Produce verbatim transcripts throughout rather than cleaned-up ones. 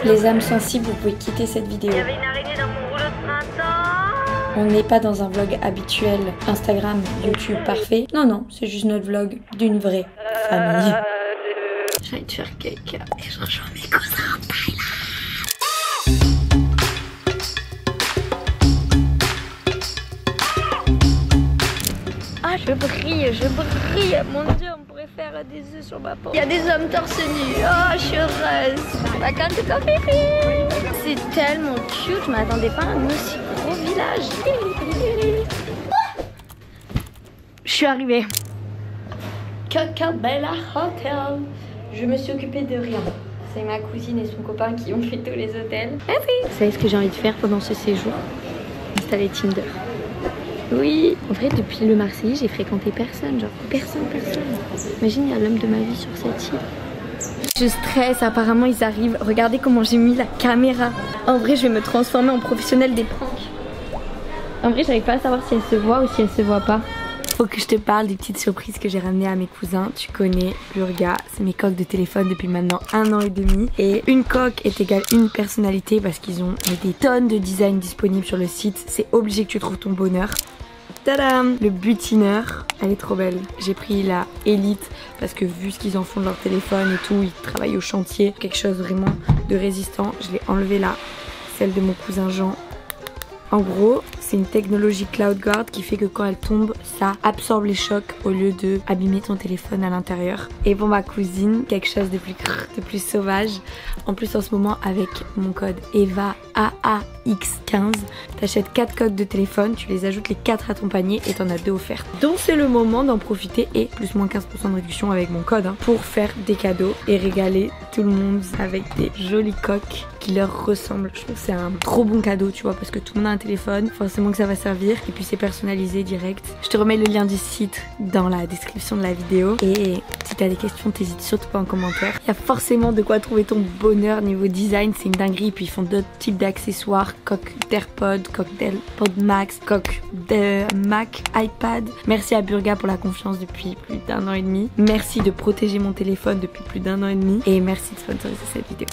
Les âmes sensibles, vous pouvez quitter cette vidéo. Il y avait une araignée dans mon rouleau de printemps. On n'est pas dans un vlog habituel, Instagram, YouTube parfait. Non, non, c'est juste notre vlog d'une vraie famille. J'ai envie de faire caca et je rejoins mes cousins en Thaïlande. Ah, je brille, je brille. Mon Dieu, on pourrait faire des œufs sur ma peau. Il y a des hommes torse nu. Oh, je suis heureuse. Vacances de café. C'est tellement cute. Je m'attendais pas à un aussi gros village. Je suis arrivée. Cocabella Hotel. Je me suis occupée de rien. C'est ma cousine et son copain qui ont fait tous les hôtels. Merci. Vous savez ce que j'ai envie de faire pendant ce séjour? Installer Tinder. Oui. En vrai, depuis le Marseillais, j'ai fréquenté personne. Genre, personne, personne. Imagine, il y a l'homme de ma vie sur cette île. Je stresse, apparemment ils arrivent. Regardez comment j'ai mis la caméra. En vrai, je vais me transformer en professionnelle des pranks. En vrai, j'arrive pas à savoir si elle se voit ou si elle se voit pas. Faut que je te parle des petites surprises que j'ai ramenées à mes cousins. Tu connais Burga, c'est mes coques de téléphone depuis maintenant un an et demi. Et une coque est égale une personnalité parce qu'ils ont des tonnes de designs disponibles sur le site. C'est obligé que tu trouves ton bonheur. Tadam! Le butineur, elle est trop belle. J'ai pris la Elite parce que vu ce qu'ils en font de leur téléphone et tout, ils travaillent au chantier. Quelque chose vraiment de résistant. Je l'ai enlevée là, celle de mon cousin Jean. En gros, c'est une technologie CloudGuard qui fait que quand elle tombe, ça absorbe les chocs au lieu de abîmer ton téléphone à l'intérieur. Et pour ma cousine, quelque chose de plus de plus sauvage. En plus, en ce moment, avec mon code Eva A A X quinze, t'achètes quatre coques de téléphone, tu les ajoutes les quatre à ton panier et t'en as deux offertes. Donc c'est le moment d'en profiter et plus moins quinze pour cent de réduction avec mon code hein, pour faire des cadeaux et régaler tout le monde avec des jolies coques qui leur ressemblent. Je trouve que c'est un trop bon cadeau, tu vois, parce que tout le monde a un téléphone, forcément que ça va servir et puis c'est personnalisé direct. Je te remets le lien du site dans la description de la vidéo et si t'as des questions, t'hésites surtout pas en commentaire. Il y a forcément de quoi trouver ton bonheur niveau design, c'est une dinguerie. Puis ils font d'autres types d'accessoires, coque d'AirPod, coque d'AirPod Max, coque de Mac, iPad. Merci à Burga pour la confiance depuis plus d'un an et demi. Merci de protéger mon téléphone depuis plus d'un an et demi et merci de sponsoriser cette vidéo.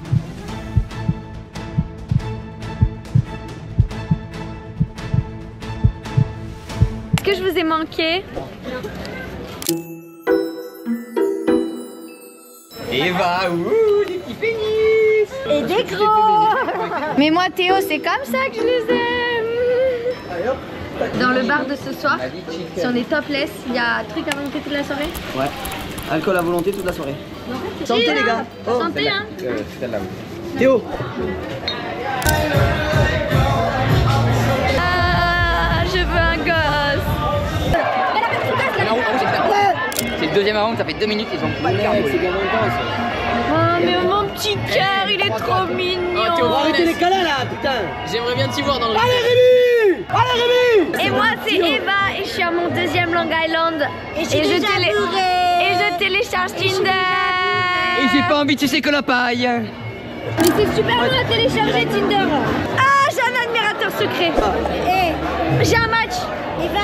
Est-ce que je vous ai manqué? Eva, ouh, des petits pénis Et des gros. Mais moi Théo, c'est comme ça que je les aime. Dans le bar de ce soir, si on est topless, il y a un truc à volonté toute la soirée? Ouais, alcool à volonté toute la soirée. Santé les gars. Oh, santé hein euh, celle-là, oui. Théo. Ah, je veux un gosse. C'est le deuxième round, ça fait deux minutes, ils ont pas le cardio. Oh mais mon petit cœur, il est trop mignon. Oh, Théo, arrêtez les câlins là, putain. J'aimerais bien t'y voir dans le... Allez Rémi. Allez Rémi. Et moi c'est Eva et je suis à mon deuxième Long Island. Et je, et je, télé... et je télécharge Tinder. Et j'ai pas envie de sucer que la paille. Mais c'est super long à télécharger Tinder. Ah, j'ai un admirateur secret. Et j'ai un match. Eva.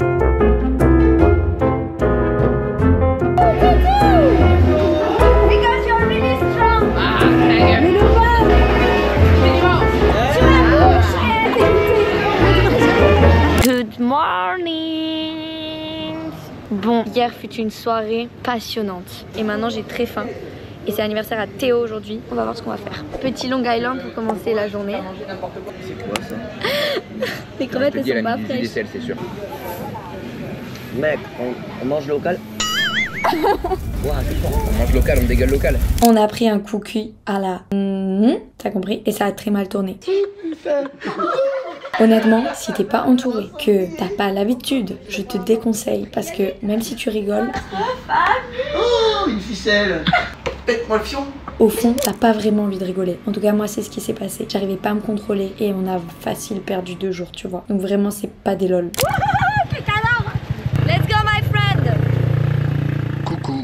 Good morning. Bon, hier fut une soirée passionnante et maintenant j'ai très faim et c'est l'anniversaire à Théo aujourd'hui. On va voir ce qu'on va faire. Petit Long Island pour commencer la journée. C'est quoi ça? Les crevettes elles sont pas fraîches. C'est sûr. Mec, on, on mange local. Wow, on mange local, on dégueule local. On a pris un coup cuit à la... Mmh, t'as compris? Et ça a très mal tourné. Honnêtement, si t'es pas entouré, que t'as pas l'habitude, je te déconseille parce que même si tu rigoles... Oh, une ficelle. Pète-moi le fion. Au fond, t'as pas vraiment envie de rigoler. En tout cas, moi, c'est ce qui s'est passé. J'arrivais pas à me contrôler et on a facile perdu deux jours, tu vois. Donc vraiment, c'est pas des lol. Let's go my friend. Coucou.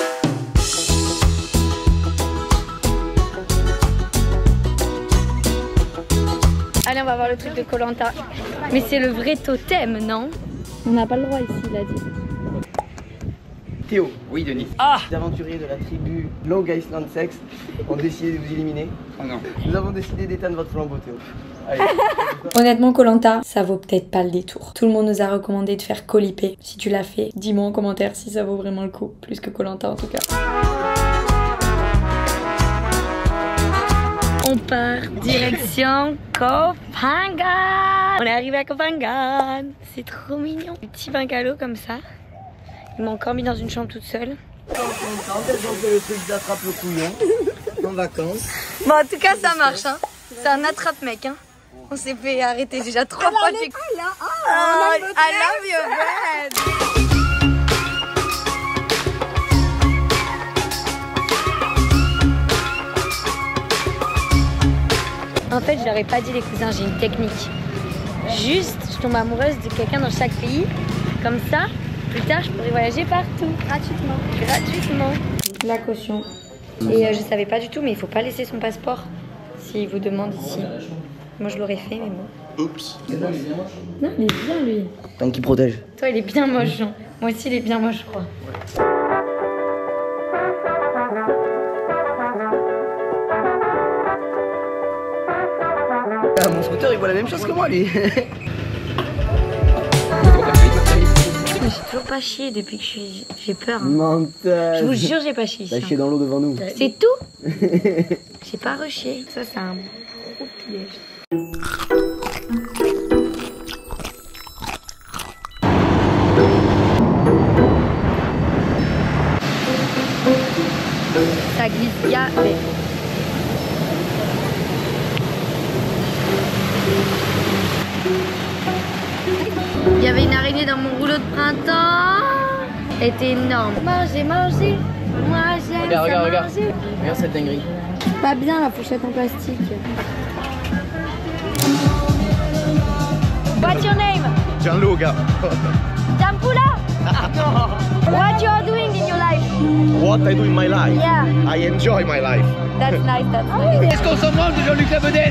Allez, on va voir le truc de Koh Lanta. Mais c'est le vrai totem, non? On n'a pas le droit ici, il a dit. Théo, Oui, Denis. les aventuriers de la tribu Long Island Sex ont décidé de vous éliminer. Oh non. Nous avons décidé d'éteindre votre flambeau, Théo. Allez. Honnêtement, Koh-Lanta, ça vaut peut-être pas le détour. Tout le monde nous a recommandé de faire Colipé. Si tu l'as fait, dis-moi en commentaire si ça vaut vraiment le coup. Plus que Koh-Lanta en tout cas. On part direction Koh Phangan. On est arrivé à Koh Phangan. C'est trop mignon. Un petit bungalow comme ça. Ils m'ont encore mis dans une chambre toute seule. Quand est-ce qu'on fait le truc d'attrape le couillon en vacances? Bon, en tout cas, ça marche. Hein. C'est un attrape-mec. Hein. On s'est fait arrêter déjà trois fois. J'ai cru là. Oh, I love you, man. En fait, je leur ai pas dit les cousins, j'ai une technique. Juste, je tombe amoureuse de quelqu'un dans chaque pays. Comme ça, plus tard, je pourrais voyager partout. Gratuitement. Gratuitement. La caution. Et euh, je savais pas du tout, mais il faut pas laisser son passeport s'il vous demande ici. Moi, je l'aurais fait, mais bon. Oups. Non, il est bien, lui. Tant qu'il protège. Toi, il est bien moche, Jean. Moi aussi, il est bien moche, je crois. Ah, mon scooter, il voit la même chose que moi, lui. J'ai toujours pas chié depuis que je suis... J'ai peur. Hein. Menteur. Je vous jure, j'ai pas chié. T'as chié dans l'eau devant nous. C'est tout. J'ai pas rechié. Ça, c'est un gros piège. Ça glisse. Il y a... Il y avait une araignée dans mon rouleau de printemps. Elle était énorme. Mangez, mangez. Moi j'aime Regarde, regarde, ça regarde. manger. Regarde cette dinguerie. Pas bien la fourchette en plastique. What's your name? Gianluca. Jampula? What you are doing in your life? What I do in my life? Yeah, I enjoy my life. that's nice, that's nice. Est-ce qu'on s'en branle de Jean-Luc Labeden?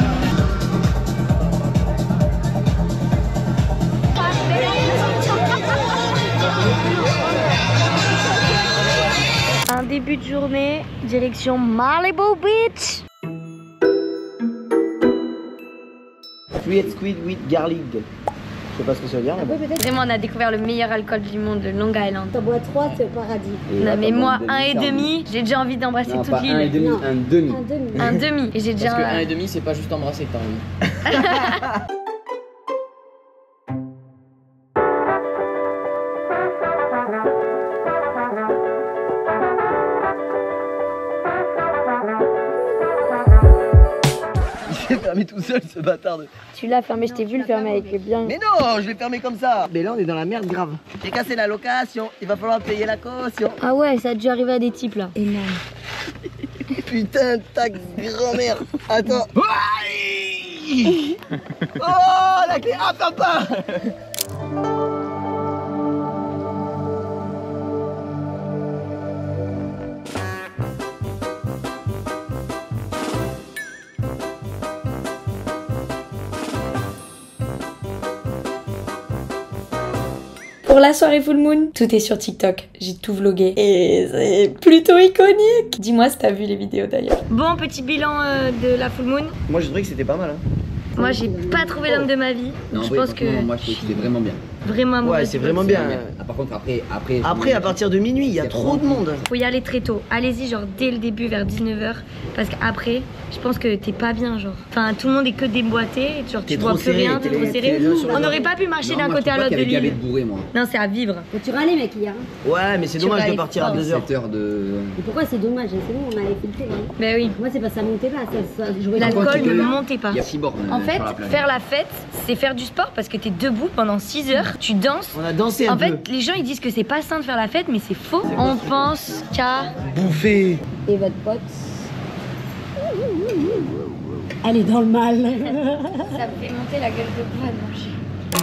Un début de journée, direction Malibu Beach. Sweet squid with garlic. Je sais pas ce que ça veut dire. Mais bon. Vraiment, on a découvert le meilleur alcool du monde, le Long Island. T'en bois trois, c'est au paradis. Et Non là, mais t'en moi, bois un une et demi, demi, j'ai déjà envie d'embrasser Non, toute pas un et l'île. demi, Non. un demi. Un demi. Un demi. Et j'ai déjà... Parce que un et demi, c'est pas juste embrasser que t'as envie. Il s'est fermé tout seul, ce bâtard. De... Tu l'as fermé, je t'ai vu le fermer avec bien. Mais non, je l'ai fermé comme ça. Mais là, on est dans la merde grave. J'ai cassé la location. Il va falloir payer la caution. Ah ouais, ça a dû arriver à des types là. Énorme. Putain, ta grand-mère. Attends. Aïe. Oh, la clé. Ah, papa. Pour la soirée full moon, tout est sur TikTok. J'ai tout vlogué et c'est plutôt iconique. Dis-moi si t'as vu les vidéos d'ailleurs. Bon, petit bilan euh, de la full moon. Moi, j'ai trouvé que c'était pas mal. Hein. Moi, j'ai pas trouvé l'homme de ma vie. Non, je oui, pense que franchement, moi je trouve que c'était vraiment bien. vraiment amoureuse Ouais, c'est du vraiment boss. bien. Ah, par contre, après, après. Après, à partir de minuit, il y a trop de monde. Faut y aller très tôt. Allez-y, genre dès le début, vers dix-neuf heures. Parce qu'après, je pense que t'es pas bien, genre. Enfin, tout le monde est que déboîté. Genre, tu T'es vois trop plus serré, rien, t'es t'es trop les- serré. t'es les uns sur les On autres. n'aurait pas pu marcher Non, d'un moi, côté je à trouve l'autre pas de qu'il y avait l'île. gavé de bourré, moi. Non, c'est à vivre. Faut tu râler, mec, hier. Ouais, mais c'est Tu dommage vas de aller partir à fort. deux heures. sept heures de. Mais pourquoi c'est dommage? C'est bon, on avait filtré. Hein. Bah oui. Moi, c'est pas ça montait pas. Ça, ça jouait L'alcool contre, ne il y a- montait pas. Il y a six bornes. En euh, fait, sur la planète. faire la fête, c'est faire du sport parce que t'es debout pendant six heures, tu danses. On a dansé un En peu. fait, les gens ils disent que c'est pas sain de faire la fête, mais c'est faux. On pense qu'à. Bouffer. Et votre pote? Elle est dans le mal. Ça me fait monter la gueule de bois de manger.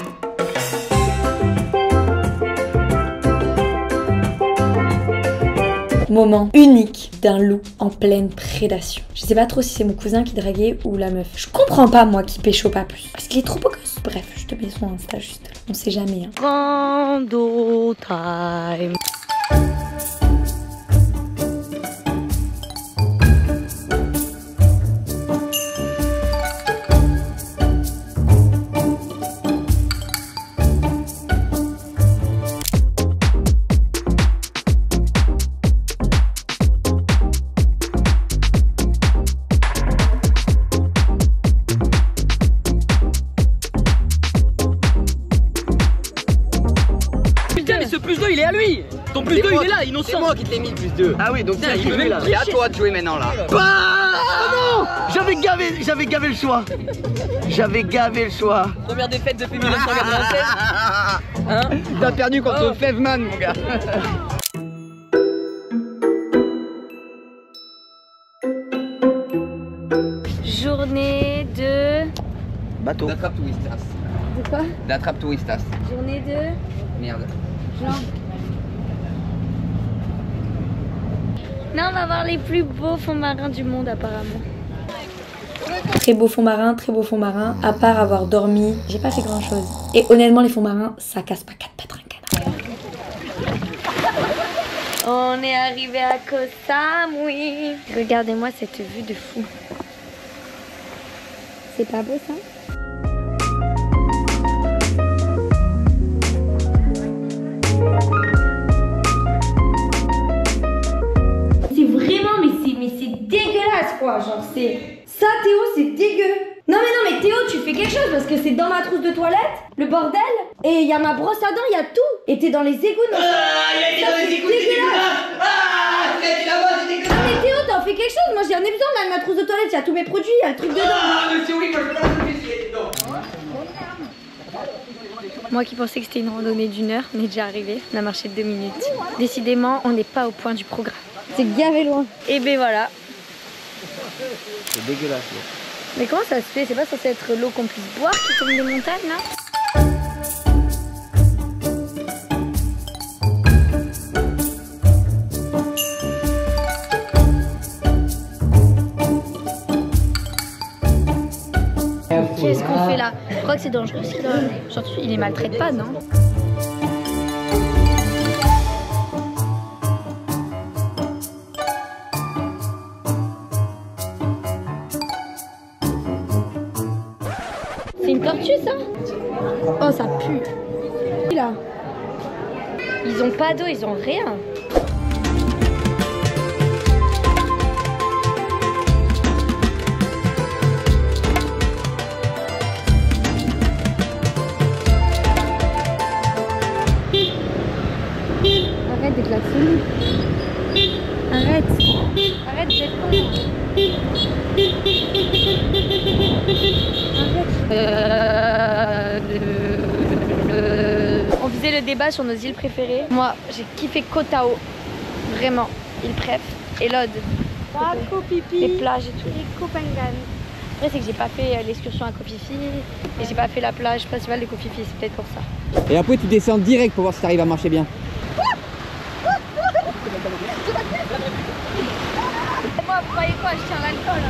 Moment unique d'un loup en pleine prédation. Je sais pas trop si c'est mon cousin qui draguait ou la meuf. Je comprends pas moi qui pécho pas plus. Parce qu'il est trop beau gosse. Bref, je te mets son Insta juste là. On sait jamais hein. Rando time. innocent. C'est moi qui te l'ai mis le plus deux. Ah oui, donc Putain, ça, il tu veut joues même là. tricher. C'est à toi de jouer maintenant là. Ah non, j'avais gavé, j'avais gavé le choix. J'avais gavé le choix. Première défaite depuis mille neuf cent quatre-vingt-seize. Hein? T'as perdu contre Oh. Fevman, mon gars. Journée de... Bateau. D'attrape touristas. De quoi? D'attrape touristas. Journée de... Merde. Genre... Non, on va voir les plus beaux fonds marins du monde apparemment. Très beau fond marin, très beau fond marin. À part avoir dormi, j'ai pas fait grand chose. Et honnêtement, les fonds marins, ça casse pas quatre pattes un canard. On est arrivé à Koh Samui. Regardez-moi cette vue de fou. C'est pas beau ça? C'est vraiment, mais c'est mais c'est dégueulasse quoi, genre c'est... Ça Théo, c'est dégueu. Non mais non mais Théo, tu fais quelque chose parce que c'est dans ma trousse de toilette, le bordel, et il y a ma brosse à dents, il y a tout. Et t'es dans les égouts. Non, Ah, il a été dans les égouts, c'est dégueulasse. Ah, il a été là-bas, c'est dégueulasse. non mais Théo, t'en fais quelque chose. Moi j'en ai besoin là de ma trousse de toilette, il y a tous mes produits, il y a le truc dedans. Ah, monsieur, oui, moi je peux pas le faire, il est dedans. Moi qui pensais que c'était une randonnée d'une heure, on est déjà arrivé. On a marché deux minutes. Décidément, on n'est pas au point du programme. C'est gavé loin. Et ben voilà. C'est dégueulasse. Là. Mais comment ça se fait? C'est pas censé être l'eau qu'on puisse boire qui tombe des montagnes là? Qu'est-ce qu'on fait là? Je crois que c'est dangereux ce qu'il a. Genre, il les maltraite pas, non? C'est une tortue ça? Oh ça pue. Là. Ils ont pas d'eau, ils ont rien. Arrête de klaxonner. Arrête. Arrête d'être con. On faisait le débat sur nos îles préférées. Moi, j'ai kiffé Koh Tao. Vraiment, île préf. Et Lod. Les plages et tout. Et Koh Phangan. Après, c'est que j'ai pas fait l'excursion à Koh Phi Phi. Et j'ai pas fait la plage principale de Koh Phi Phi. C'est peut-être pour ça. Et après tu descends direct pour voir si t'arrives à marcher bien. Moi, vous croyez quoi? Je tiens l'alcool.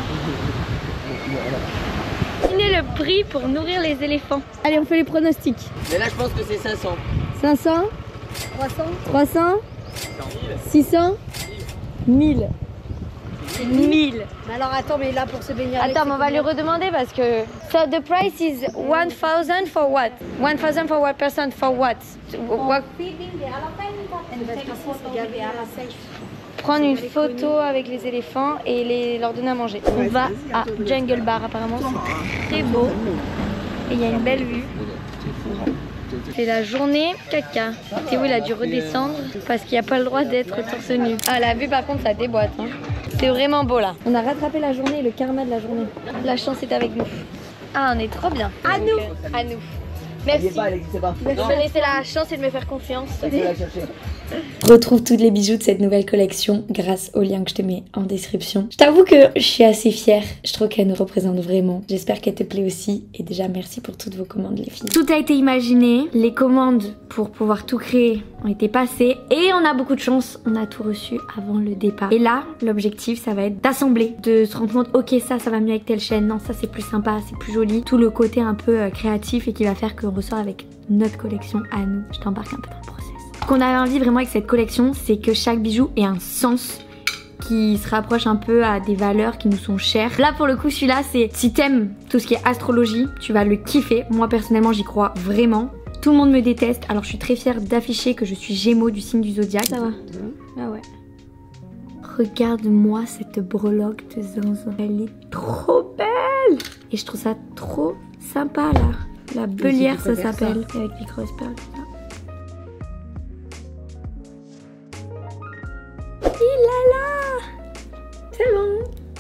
Quel est le prix pour nourrir les éléphants? Allez, on fait les pronostics. Mais là, je pense que c'est cinq cents. cinq cents, trois cents, trois cents, six cents, mille. mille. Mais alors attends, mais là pour se baigner avec... Attends, mais on va lui redemander parce que... So the price is one thousand for what? one thousand for one person for what? What? Prendre une photo avec les éléphants et les, leur donner à manger. On va à Jungle Bar apparemment, c'est très beau. Et il y a une belle vue. C'est la journée caca. Théo il a dû redescendre parce qu'il n'y a pas le droit d'être torse nu. Ah la vue par contre ça déboîte. Hein. C'est vraiment beau là. On a rattrapé la journée et le karma de la journée. La chance est avec nous. Ah on est trop bien. À nous. À nous. Merci. Pas, elle existait pas. Je me laisser la chance et de me faire confiance. Il faut la chercher. Retrouve tous les bijoux de cette nouvelle collection grâce au lien que je te mets en description. Je t'avoue que je suis assez fière. Je trouve qu'elle nous représente vraiment. J'espère qu'elle te plaît aussi. Et déjà, merci pour toutes vos commandes, les filles. Tout a été imaginé. Les commandes pour pouvoir tout créer ont été passées. Et on a beaucoup de chance. On a tout reçu avant le départ. Et là, l'objectif, ça va être d'assembler. De se rendre compte, ok, ça, ça va mieux avec telle chaîne. Non, ça, c'est plus sympa, c'est plus joli. Tout le côté un peu euh, créatif et qui va faire qu'on ressort avec notre collection à nous. Je t'embarque un peu dans le process. Ce qu'on avait envie vraiment avec cette collection, c'est que chaque bijou ait un sens qui se rapproche un peu à des valeurs qui nous sont chères. Là pour le coup celui-là c'est si t'aimes tout ce qui est astrologie, tu vas le kiffer. Moi personnellement j'y crois vraiment. Tout le monde me déteste, alors je suis très fière d'afficher que je suis Gémeaux du signe du zodiaque. Ça va? Ah ouais. Regarde-moi cette breloque de zinzin. Elle est trop belle. Et je trouve ça trop sympa là. La Bellière ça s'appelle. Avec Micro Perle.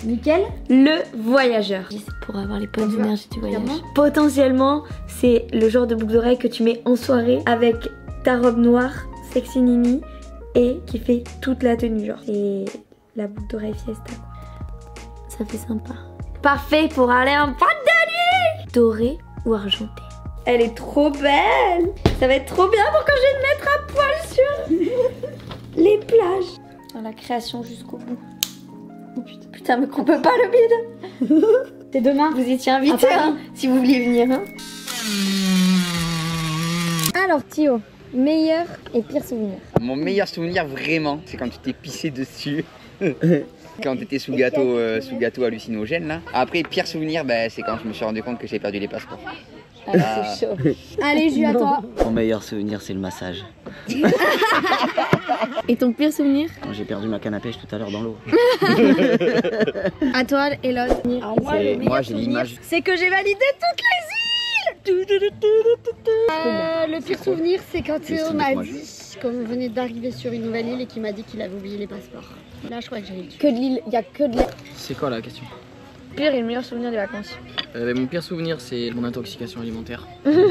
Nickel. Le voyageur. C'est pour avoir les bonnes énergies du voyage. Potentiellement, c'est le genre de boucle d'oreille que tu mets en soirée avec ta robe noire, sexy nini, et qui fait toute la tenue, genre. Et la boucle d'oreille fiesta, quoi. Ça fait sympa. Parfait pour aller en boîte de nuit. Doré ou argenté. Elle est trop belle. Ça va être trop bien pour quand je vais me mettre à poil sur les plages. Dans la création jusqu'au bout. Oh putain, putain, me coupe pas le bide. C'est demain. Vous étiez invité, hein, si vous vouliez venir. Hein. Alors Thio, meilleur et pire souvenir. Mon meilleur souvenir vraiment, c'est quand tu t'es pissé dessus. Quand t'étais sous gâteau, euh, sous gâteau hallucinogène là. Après, pire souvenir, bah, c'est quand je me suis rendu compte que j'ai perdu les passeports. Ah, ah. C'est chaud. Allez, Jules, à toi. Mon meilleur souvenir, c'est le massage. Et ton pire souvenir? Quand j'ai perdu ma canne à pêche tout à l'heure dans l'eau. À toi, Elod. Alors moi, C'est- le meilleur moi, j'ai souvenir, l'image. c'est que j'ai validé toutes les îles. Euh, le pire souvenir, c'est quand Théo style, m'a moi, dit, quand on venait d'arriver sur une nouvelle île et qu'il m'a dit qu'il avait oublié les passeports. Là, je crois que j'ai eu. Que de l'île, il y a que de l'île. C'est quoi la question? Pire et le meilleur souvenir des vacances. euh, Mon pire souvenir, c'est mon intoxication alimentaire.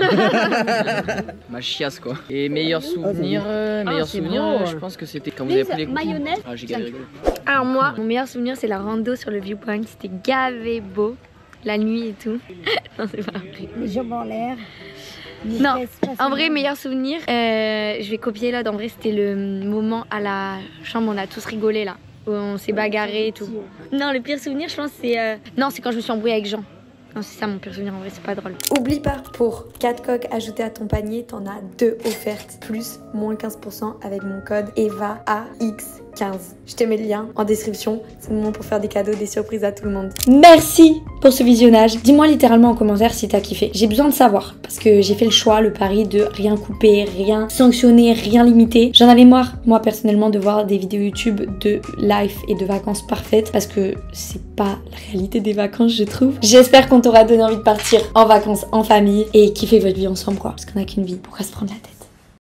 Ma chiasse quoi. Et meilleur souvenir, euh, meilleur c'est souvenir, beau. euh, je pense que c'était quand vous avez pris les coups. Mayonnaise. Ah, j'ai galéré. Alors moi, mon meilleur souvenir, c'est la rando sur le viewpoint. C'était gavé beau, la nuit et tout. Non, c'est pas vrai. Les jambes en l'air. Non, en vrai, meilleur souvenir, euh, je vais copier là. En vrai, c'était le moment à la chambre, on a tous rigolé là. Où on s'est bagarré et tout. Non, le pire souvenir, je pense, c'est. Euh... Non, c'est quand je me suis embrouillée avec Jean. Non, c'est ça mon pire souvenir, en vrai, c'est pas drôle. Oublie pas, pour quatre coques ajoutées à ton panier, t'en as deux offertes, plus moins quinze pour cent avec mon code E V A A X quinze. Je te mets le lien en description, c'est le moment pour faire des cadeaux, des surprises à tout le monde. Merci pour ce visionnage. Dis-moi littéralement en commentaire si t'as kiffé. J'ai besoin de savoir, parce que j'ai fait le choix, le pari de rien couper, rien sanctionner, rien limiter. J'en avais marre, moi personnellement, de voir des vidéos YouTube de life et de vacances parfaites, parce que c'est pas la réalité des vacances, je trouve. J'espère qu'on t'aura donné envie de partir en vacances en famille et kiffer votre vie ensemble, quoi. Parce qu'on a qu'une vie, pourquoi se prendre la tête?